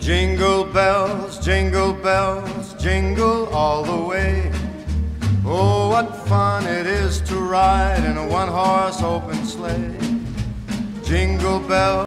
jingle bells, jingle all the way. Oh, what fun it is to ride in a one-horse open sleigh. Jingle bells.